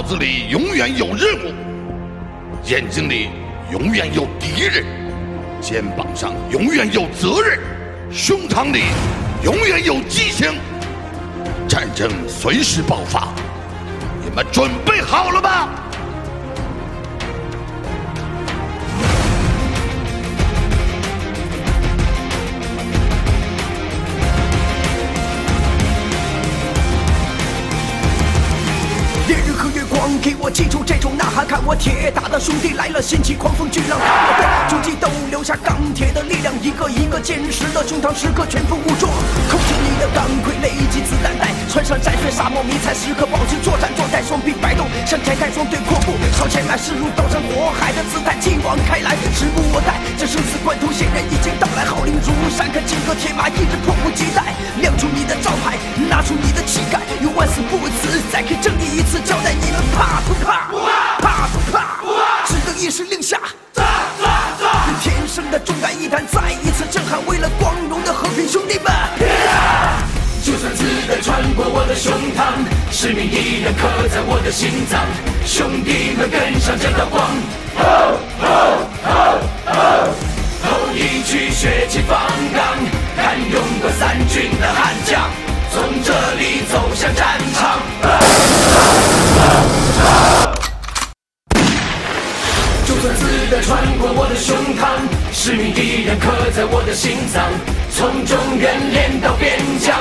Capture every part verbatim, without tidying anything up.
子里永远有任务，眼睛里永远有敌人，肩膀上永远有责任，胸膛里永远有激情。战争随时爆发，你们准备好了吗？ 烈日和月光，给我记住这种呐喊，看我铁打的兄弟来了，掀起狂风巨浪，看我的足迹都留下钢铁的力量，一个一个坚实的胸膛，时刻全副武装，扣紧你的钢盔，累积子弹带，穿上战靴，沙漠迷彩，时刻保持作战状态，双臂摆动，像展开双对阔步，朝前来，势如刀山火海的姿态，继往开来，时不我待，这生死关头，显然已经到来，号令如山，看金戈铁马，一直迫不及待，亮出你的招牌，拿出你的气概，有万死不辞，再给正义一次交代，你们怕不怕？怕不怕？只等一声令下，用天生的重感一弹，再一次震撼，为了光荣的和平，兄弟们！ 就算子弹穿过我的胸膛，使命依然刻在我的心脏，兄弟们跟上这道光。吼吼吼吼！吼一曲血气方刚，看勇过三军的悍将，从这里走向战场。就算子弹穿过我的胸膛，使命依然刻在我的心脏，从中原练到边疆。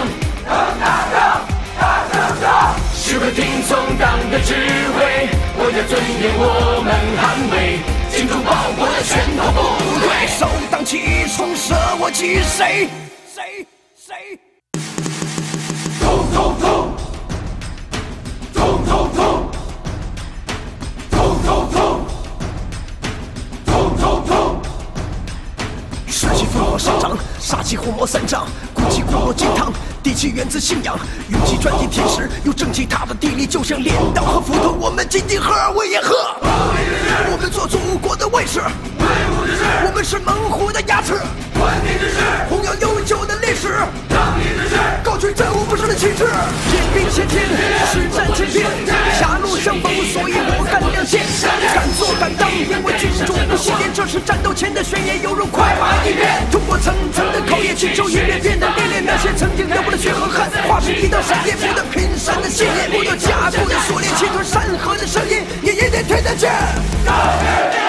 时刻听从党的指挥，国家尊严我们捍卫，紧住报国的拳头部队， 首当其冲，舍我其谁？谁谁？ 痛痛痛！痛痛痛！痛痛痛！痛痛痛！ 士气烽火上涨，杀气火冒三丈，骨气固若金汤，地气源自信仰，勇气钻进铁石，有正气踏的地力，就像镰刀和斧头，我们紧紧合而为也和。我们做祖国的卫士，我们是猛虎的牙齿，弘扬悠久的历史，高举战无不胜的旗帜，肩并先天，实战千篇，狭路相逢，所以我敢亮剑，敢做敢当，因为军中不熄灭，这是战斗前的宣言，犹如快马一鞭，通过层层的考验，经受一遍遍的历练，那些曾经流过的血和汗，化成一道闪电，不断拼杀的信念，不断加固的锁链，侵吞山河的声音，也一点听得见。